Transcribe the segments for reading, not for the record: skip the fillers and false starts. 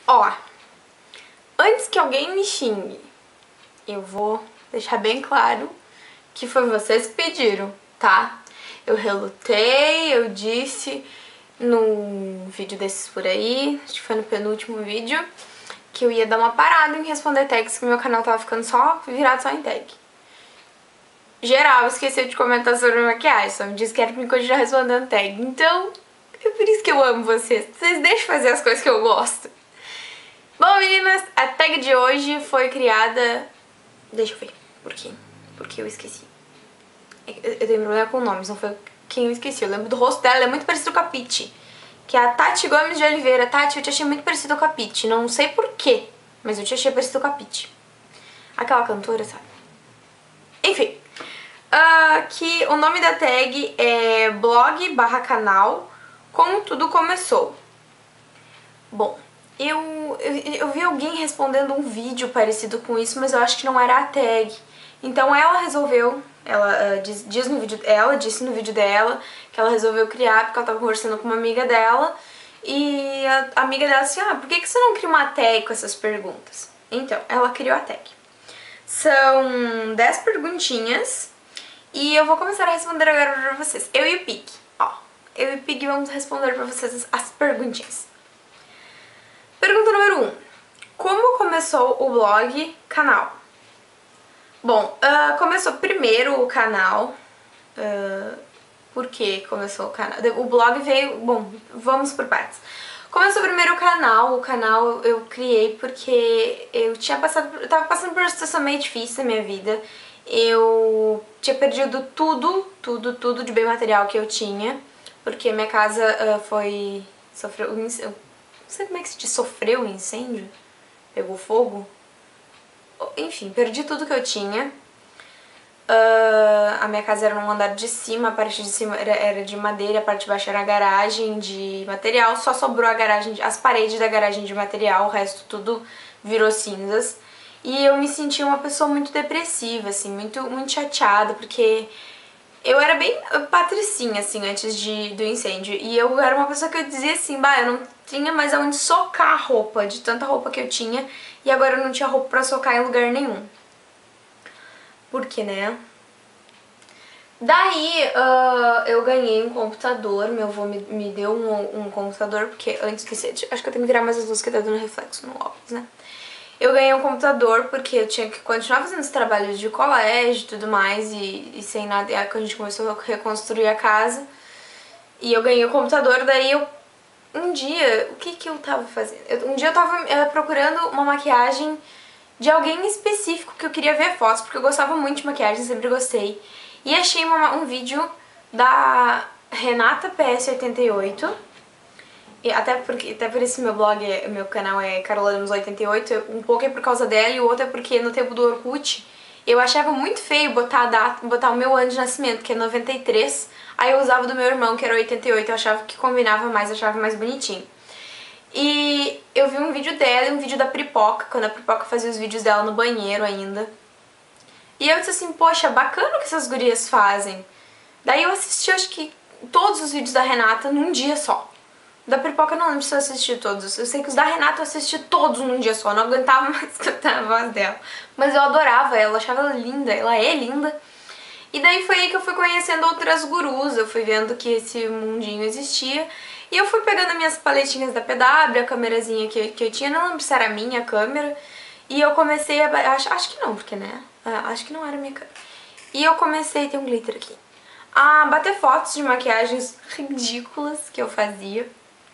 Ó, antes que alguém me xingue, eu vou deixar bem claro que foi vocês que pediram, tá? Eu relutei, eu disse num vídeo desses por aí, acho que foi no penúltimo vídeo, que eu ia dar uma parada em responder tags, que meu canal tava ficando virado só em tag. Geral, esqueceu de comentar sobre maquiagem, só me disse que era pra me continuar respondendo tag. Então, é por isso que eu amo vocês. Vocês deixam fazer as coisas que eu gosto. Bom, meninas, a tag de hoje foi criada... Deixa eu ver, por quê? Porque eu esqueci. Eu tenho problema com nomes, não foi quem eu esqueci. Eu lembro do rosto dela, ela é muito parecido com a Pitty, que é a Tati Gomes de Oliveira. Tati, eu te achei muito parecido com a Pitty, não sei porquê, mas eu te achei parecido com a Pitty. Aquela cantora, sabe? Enfim, que o nome da tag é blog/canal como tudo começou. Bom, eu vi alguém respondendo um vídeo parecido com isso, mas eu acho que não era a tag. Então ela resolveu, disse no vídeo dela que ela resolveu criar porque ela tava conversando com uma amiga dela e a amiga dela disse, por que você não cria uma tag com essas perguntas? Então, ela criou a tag. São 10 perguntinhas e eu vou começar a responder agora pra vocês. Eu e o Pig, eu e o Pig vamos responder pra vocês as perguntinhas. Pergunta número 1. Como começou o blog canal? Bom, começou primeiro o canal. Por que começou o canal? O blog veio... Bom, vamos por partes. Começou primeiro o canal eu criei porque eu tava passando por uma situação meio difícil na minha vida. Eu tinha perdido tudo de bem material que eu tinha, porque minha casa sofreu não sei como é que se diz, sofreu um incêndio, pegou fogo. Enfim, perdi tudo que eu tinha. A minha casa era num andar de cima, a parte de cima era de madeira, a parte de baixo era a garagem de material, só sobrou a garagem, as paredes da garagem de material, o resto tudo virou cinzas. E eu me senti uma pessoa muito depressiva, assim, muito chateada, porque eu era bem patricinha, assim, antes do incêndio. E eu era uma pessoa que eu dizia assim, eu não tinha mais aonde socar a roupa, de tanta roupa que eu tinha, e agora eu não tinha roupa pra socar em lugar nenhum. Por quê, né? Daí eu ganhei um computador, meu avô me deu um computador, porque antes que seja, acho que eu tenho que virar mais as luzes que tá dando reflexo no óculos, né? Eu ganhei um computador porque eu tinha que continuar fazendo os trabalhos de colégio e tudo mais, e sem nada, aí quando a gente começou a reconstruir a casa, e eu ganhei o computador, daí um dia, o que eu tava fazendo? Um dia eu tava procurando uma maquiagem de alguém específico que eu queria ver fotos, porque eu gostava muito de maquiagem, sempre gostei. E achei um vídeo da Renata PS88, e até por isso meu canal é Carolamos88, um pouco é por causa dela e o outro é porque no tempo do Orkut eu achava muito feio botar o meu ano de nascimento, que é 93, aí eu usava do meu irmão, que era 88, eu achava que combinava mais, achava mais bonitinho. E eu vi um vídeo dela e um vídeo da Pripoca, quando a Pripoca fazia os vídeos dela no banheiro ainda. E eu disse assim, poxa, bacana o que essas gurias fazem. Daí eu assisti, acho que, todos os vídeos da Renata num dia só. Da Pripoca eu não lembro se eu assisti todos. Eu sei que os da Renata eu assisti todos num dia só, não aguentava mais escutar a voz dela. Mas eu adorava ela, achava ela linda, ela é linda. E daí foi aí que eu fui conhecendo outras gurus, eu fui vendo que esse mundinho existia. E eu fui pegando as minhas paletinhas da PW, a câmerazinha que eu tinha, não lembro se era a minha câmera. E eu comecei a... Acho que não, porque né? Acho que não era a minha câmera. E eu comecei, tem um glitter aqui, a bater fotos de maquiagens ridículas que eu fazia.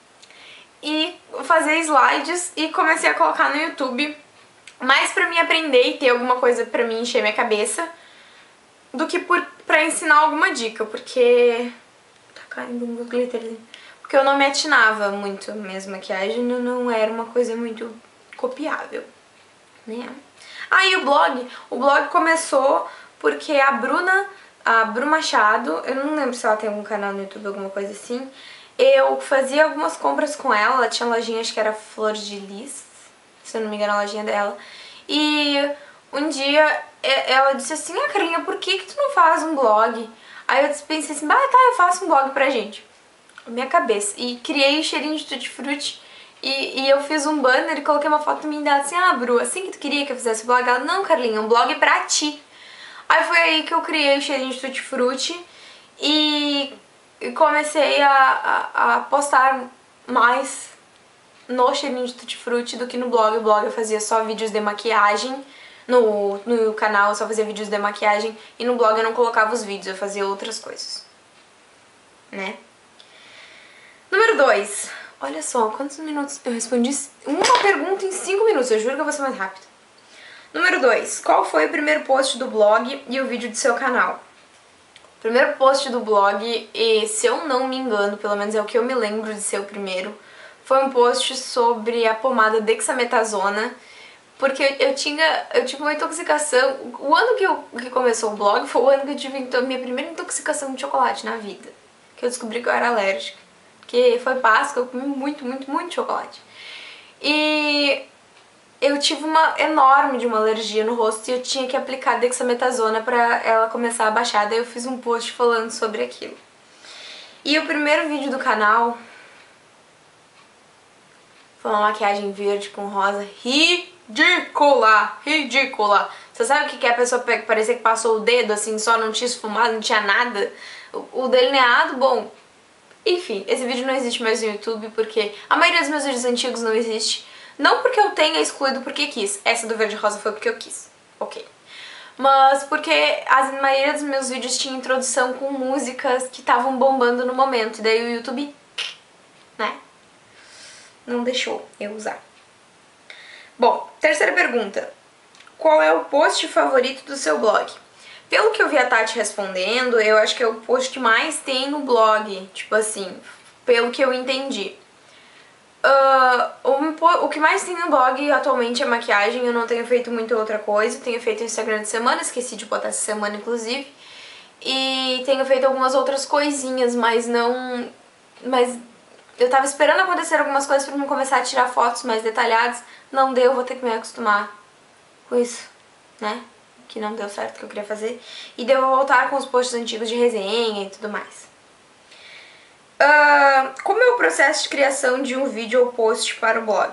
E fazer slides e comecei a colocar no YouTube, mais pra mim aprender e ter alguma coisa pra mim encher minha cabeça, do que pra ensinar alguma dica, porque... Tá caindo um glitterzinho. Porque eu não me atinava muito mesmo, maquiagem não era uma coisa muito copiável, né? Aí o blog começou porque a Bru Machado, eu não lembro se ela tem algum canal no YouTube, alguma coisa assim, eu fazia algumas compras com ela tinha uma lojinha, acho que era Flor de Lis, se eu não me engano a lojinha dela, e um dia ela disse assim, Carlinha, por que tu não faz um blog? Aí eu pensei assim, tá, eu faço um blog pra gente. Minha cabeça. E criei o Cheirinho de Tutti Frutti, E eu fiz um banner e coloquei uma foto minha dela assim, ah, Bru, assim que tu queria que eu fizesse o blog? Ela, não, Carlinha, é um blog pra ti. Aí foi aí que eu criei o Cheirinho de Tutti Frutti e comecei a postar mais no Cheirinho de Tutti Frutti do que no blog. O blog eu fazia só vídeos de maquiagem, no canal eu só fazia vídeos de maquiagem e no blog eu não colocava os vídeos, eu fazia outras coisas, né? Número 2. Olha só, quantos minutos eu respondi? Uma pergunta em 5 minutos, eu juro que eu vou ser mais rápida. Número 2. Qual foi o primeiro post do blog e o vídeo do seu canal? O primeiro post do blog, e se eu não me engano, pelo menos é o que eu me lembro de ser o primeiro, foi um post sobre a pomada dexametasona, porque eu tive uma intoxicação. O ano que começou o blog foi o ano que eu tive a minha primeira intoxicação de chocolate na vida, que eu descobri que eu era alérgica. Que foi Páscoa, eu comi muito, muito, muito chocolate. E eu tive uma enorme de uma alergia no rosto e eu tinha que aplicar dexametasona pra ela começar a baixar. Daí eu fiz um post falando sobre aquilo. E o primeiro vídeo do canal foi uma maquiagem verde com rosa ridícula, ridícula. Você sabe o que é a pessoa parecer que passou o dedo assim, só não tinha esfumado, não tinha nada? O delineado, bom... Enfim, esse vídeo não existe mais no YouTube porque a maioria dos meus vídeos antigos não existe. Não porque eu tenha excluído porque quis. Essa do verde rosa foi porque eu quis. Ok. Mas porque a maioria dos meus vídeos tinha introdução com músicas que estavam bombando no momento. E daí o YouTube, né, não deixou eu usar. Bom, terceira pergunta. Qual é o post favorito do seu blog? Pelo que eu vi a Tati respondendo, eu acho que é o post que mais tem no blog, tipo assim, pelo que eu entendi. O que mais tem no blog atualmente é maquiagem, eu não tenho feito muita outra coisa, tenho feito Instagram de semana, esqueci de botar essa semana inclusive, e tenho feito algumas outras coisinhas, mas não... Mas eu tava esperando acontecer algumas coisas pra me começar a tirar fotos mais detalhadas, não deu, vou ter que me acostumar com isso, né? Que não deu certo, que eu queria fazer. E devo voltar com os posts antigos de resenha e tudo mais. Como é o processo de criação de um vídeo ou post para o blog?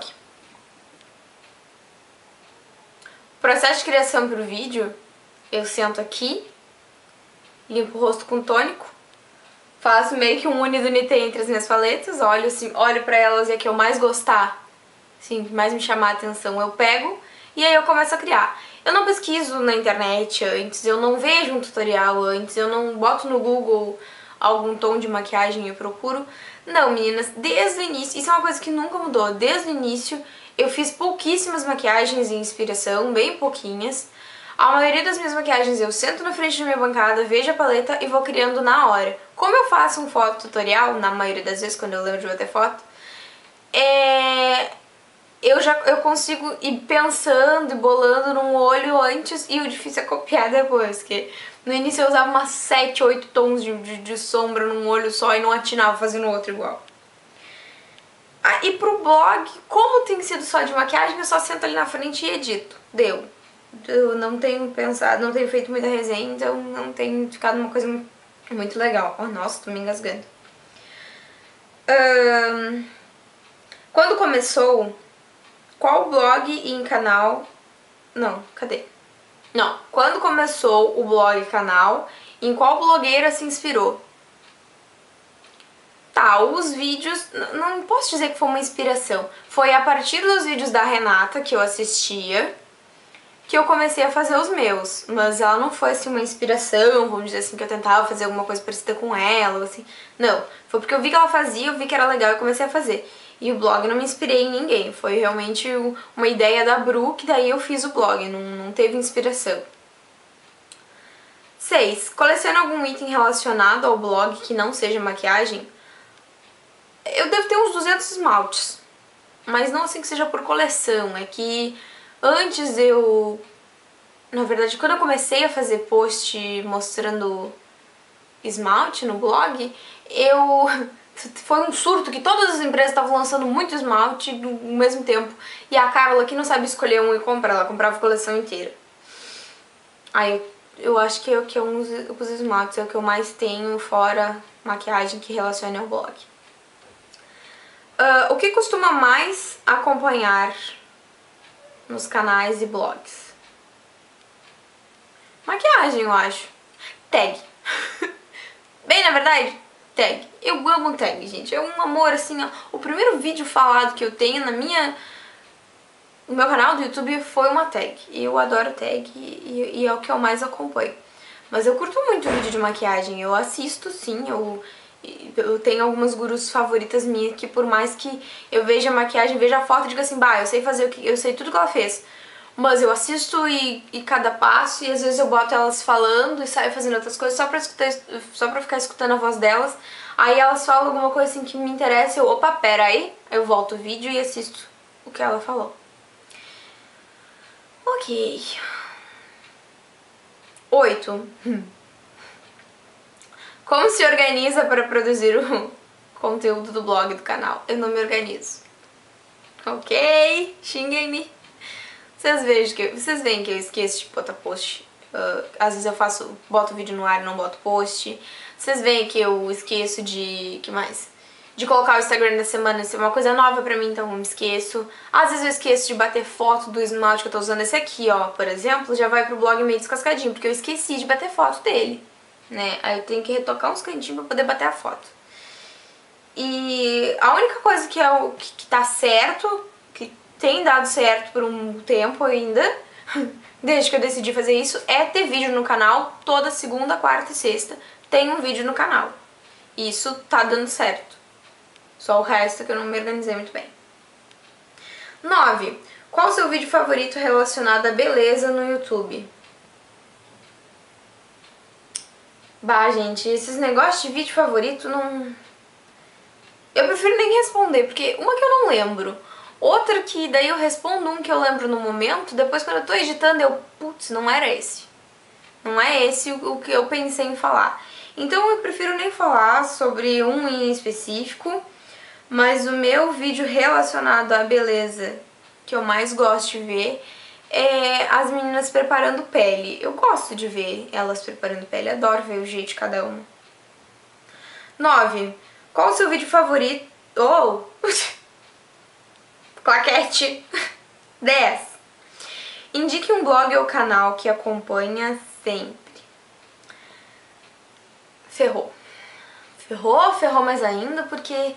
O processo de criação para o vídeo, eu sento aqui, limpo o rosto com tônico, faço meio que um uni do Nitê entre as minhas paletas, olho assim, olho pra elas e a que eu mais gostar, assim, que mais me chamar a atenção, eu pego e aí eu começo a criar. Eu não pesquiso na internet antes, eu não vejo um tutorial antes, eu não boto no Google algum tom de maquiagem e eu procuro. Não, meninas, desde o início, isso é uma coisa que nunca mudou, desde o início eu fiz pouquíssimas maquiagens e inspiração, bem pouquinhas. A maioria das minhas maquiagens eu sento na frente da minha bancada, vejo a paleta e vou criando na hora. Como eu faço um foto tutorial, na maioria das vezes quando eu lembro de bater foto, eu consigo ir pensando e bolando num olho antes e o difícil é copiar depois, porque no início eu usava umas 7, 8 tons de sombra num olho só e não atinava fazendo outro igual. E pro blog, como tem sido só de maquiagem, eu só sento ali na frente e edito. Deu. Eu não tenho pensado, não tenho feito muita resenha, então não tem ficado uma coisa muito legal. Oh, nossa, tô me engasgando. Quando começou... Qual blog e canal... Não, cadê? Não, quando começou o blog e canal, em qual blogueira se inspirou? Tá, os vídeos... Não posso dizer que foi uma inspiração. Foi a partir dos vídeos da Renata que eu assistia que eu comecei a fazer os meus. Mas ela não foi assim uma inspiração, vamos dizer assim, que eu tentava fazer alguma coisa parecida com ela, assim. Não, foi porque eu vi que ela fazia, eu vi que era legal e comecei a fazer. E o blog não me inspirei em ninguém, foi realmente uma ideia da Bru, que daí eu fiz o blog, não teve inspiração. 6. Coleciona algum item relacionado ao blog que não seja maquiagem? Eu devo ter uns 200 esmaltes, mas não assim que seja por coleção, é que antes eu... Na verdade, quando eu comecei a fazer post mostrando esmalte no blog, foi um surto que todas as empresas estavam lançando muito esmalte ao mesmo tempo. E a Carla, que não sabe escolher um e comprar, ela comprava a coleção inteira. Aí eu acho que os esmaltes é o que eu mais tenho, fora maquiagem que relacione ao blog. O que costuma mais acompanhar nos canais e blogs? Maquiagem, eu acho. Tag. Bem, na verdade, tag. Eu amo tag, gente. É um amor, assim, ó. O primeiro vídeo falado que eu tenho no meu canal do YouTube foi uma tag. E eu adoro tag e é o que eu mais acompanho. Mas eu curto muito vídeo de maquiagem. Eu assisto, sim. Eu tenho algumas gurus favoritas minhas que por mais que eu veja a maquiagem, veja a foto e diga assim, bah, eu sei fazer eu sei tudo que ela fez. Mas eu assisto e cada passo e às vezes eu boto elas falando e saio fazendo outras coisas só pra ficar escutando a voz delas. Aí elas falam alguma coisa assim que me interessa, opa, pera aí, eu volto o vídeo e assisto o que ela falou. Ok. 8. Como se organiza para produzir o conteúdo do blog do canal? Eu não me organizo. Ok? Xinguem-me. Vocês veem que eu esqueço de botar post. Às vezes eu boto vídeo no ar e não boto post. Vocês veem que eu esqueço que mais? De colocar o Instagram da semana, isso é uma coisa nova pra mim, então eu me esqueço. Às vezes eu esqueço de bater foto do esmalte que eu tô usando. Esse aqui, ó, por exemplo, já vai pro blog meio descascadinho, porque eu esqueci de bater foto dele, né? Aí eu tenho que retocar uns cantinhos pra poder bater a foto. E a única coisa que tá certo, que tem dado certo por um tempo ainda, desde que eu decidi fazer isso, é ter vídeo no canal toda segunda, quarta e sexta. Tem um vídeo no canal. Isso tá dando certo. Só o resto que eu não me organizei muito bem. 9. Qual o seu vídeo favorito relacionado à beleza no YouTube? Bah, gente, esses negócios de vídeo favorito não... Eu prefiro nem responder, porque uma que eu não lembro, outra que daí eu respondo um que eu lembro no momento, depois quando eu tô editando eu, putz, não era esse. Não é esse o que eu pensei em falar. Então eu prefiro nem falar sobre um em específico, mas o meu vídeo relacionado à beleza que eu mais gosto de ver é as meninas preparando pele. Eu gosto de ver elas preparando pele, adoro ver o jeito de cada uma. 9. Qual o seu vídeo favorito? Oh! Claquete! 10. Indique um blog ou canal que acompanha sempre. Ferrou. Ferrou mais ainda, porque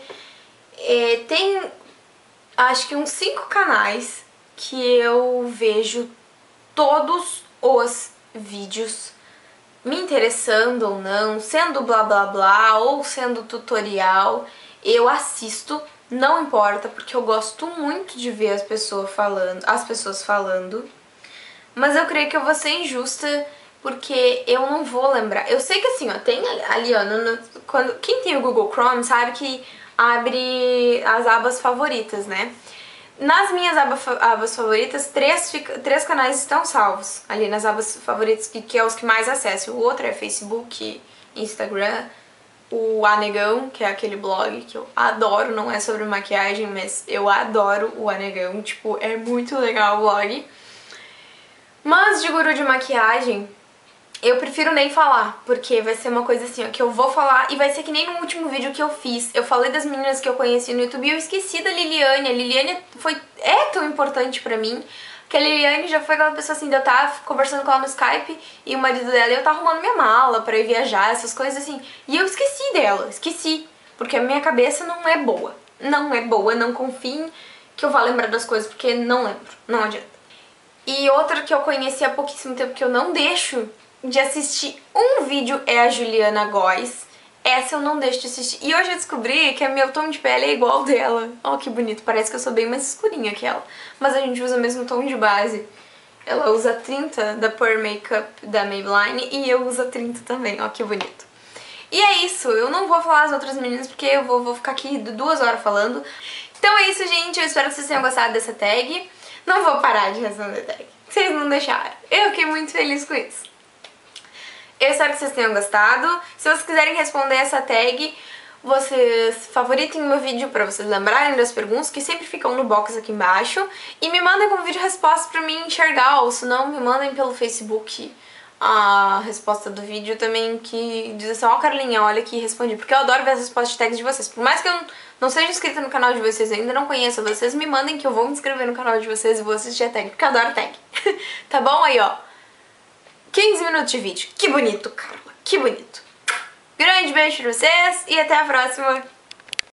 tem acho que uns 5 canais que eu vejo todos os vídeos, me interessando ou não, sendo blá blá blá ou sendo tutorial, eu assisto, não importa, porque eu gosto muito de ver as pessoas falando, mas eu creio que eu vou ser injusta porque eu não vou lembrar. Eu sei que assim, ó, tem ali, ó, quem tem o Google Chrome sabe que abre as abas favoritas, né? Nas minhas abas favoritas, três canais estão salvos ali nas abas favoritas, que é os que mais acesso. O outro é Facebook, Instagram, o Anegão, que é aquele blog que eu adoro, não é sobre maquiagem, mas eu adoro o Anegão, tipo, é muito legal o blog. Mas de guru de maquiagem, eu prefiro nem falar, porque vai ser uma coisa assim, ó, que eu vou falar e vai ser que nem no último vídeo que eu fiz. Eu falei das meninas que eu conheci no YouTube e eu esqueci da Liliane. A Liliane é tão importante pra mim, que a Liliane já foi aquela pessoa assim, de eu tava conversando com ela no Skype e o marido dela, eu tava arrumando minha mala pra ir viajar, essas coisas assim. E eu esqueci dela, porque a minha cabeça não é boa. Não é boa, não confiem que eu vá lembrar das coisas, porque não lembro, não adianta. E outra que eu conheci há pouquíssimo tempo que eu não deixo de assistir um vídeo é a Juliana Góes. Essa eu não deixo de assistir. E hoje eu descobri que meu tom de pele é igual dela. Ó, que bonito. Parece que eu sou bem mais escurinha que ela. Mas a gente usa o mesmo tom de base. Ela usa 30 da Pure Makeup da Maybelline e eu uso 30 também. Ó, que bonito. E é isso. Eu não vou falar as outras meninas porque eu vou ficar aqui 2 horas falando. Então é isso, gente. Eu espero que vocês tenham gostado dessa tag. Não vou parar de responder tag. Vocês não deixaram. Eu fiquei muito feliz com isso. Eu espero que vocês tenham gostado. Se vocês quiserem responder essa tag, vocês favoritem o meu vídeo pra vocês lembrarem das perguntas que sempre ficam no box aqui embaixo. E me mandem como vídeo resposta pra mim enxergar, ou se não, me mandem pelo Facebook a resposta do vídeo também, que diz assim, ó, Carlinha, olha aqui, respondi. Porque eu adoro ver as respostas de tags de vocês. Por mais que eu não seja inscrita no canal de vocês, ainda não conheça vocês, me mandem que eu vou me inscrever no canal de vocês e vou assistir a tag, porque eu adoro tag. Tá bom? Aí, ó. 15 minutos de vídeo. Que bonito, Carla. Que bonito. Grande beijo pra vocês e até a próxima.